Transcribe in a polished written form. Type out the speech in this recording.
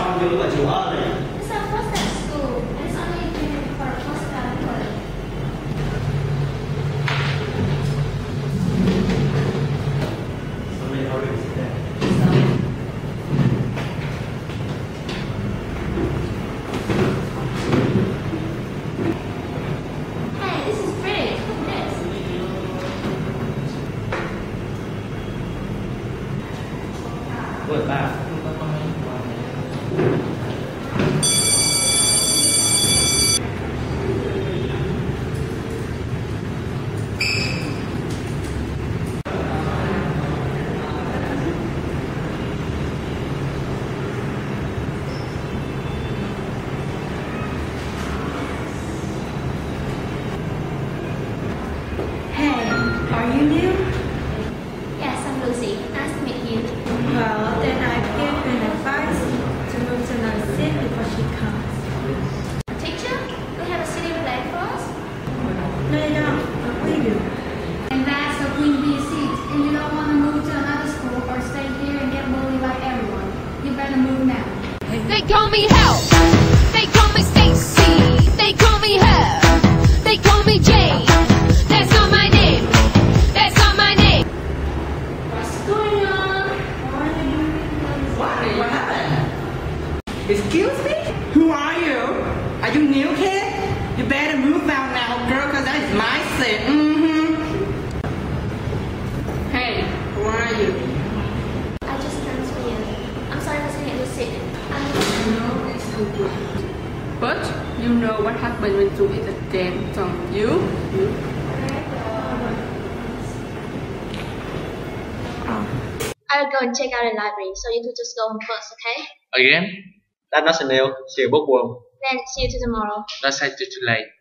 con chưa mà chịu ơn này. It's our first day at school, and it's only been for a first day at work. Somebody already said that. Hey, this is pretty. Look at this. Good ba? Hey, are you new? Yes, I'm Lucy. Nice to meet you. Well, then I give an advice to move to another seat before she comes. Teacher, we have a city play for us. No, you don't. We do. And that's the Queen Bee seat. And you don't want to move to another school or stay here and get bullied like everyone. You better move now. They call me Hell. They call me Stacy. They call me Her. They call me Jane. That's not my name. That's not my name. What's going on? What happened? Excuse me? Who are you? Are you new kid? You better move out now, girl, because that is my seat. Hey, who are you? I just transferred you. I'm sorry for sitting in your seat. No, it's so good. But you know what happened when you eat the damn don't you? I'll go and check out the library, so you two just go home first, okay? Again? That's not a nail. See a bookworm. Then see you tomorrow. That's too late.